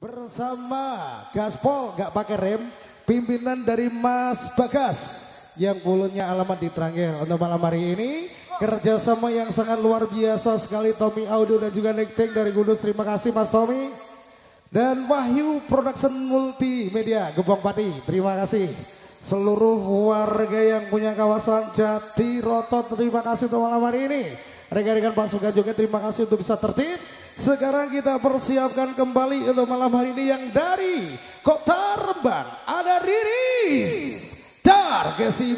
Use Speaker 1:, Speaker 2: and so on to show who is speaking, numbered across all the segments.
Speaker 1: bersama Gaspol gak pakai rem, pimpinan dari Mas Bagas yang puluhnya alamat di Tranggil. Untuk malam hari ini kerjasama yang sangat luar biasa sekali Tommy Audio dan juga Nick Tank dari Kudus. Terima kasih Mas Tommy. Dan Wahyu Production Multimedia Gebong Pati, terima kasih. Seluruh warga yang punya kawasan Jatiroto, terima kasih untuk malam hari ini. Rekan-rekan Pak Suga juga terima kasih untuk bisa tertib. Sekarang kita persiapkan kembali untuk malam hari ini yang dari Kota Rembang ada Riris Dargesi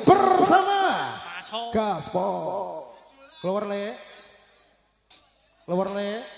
Speaker 1: bersama Gaspol. Keluar le.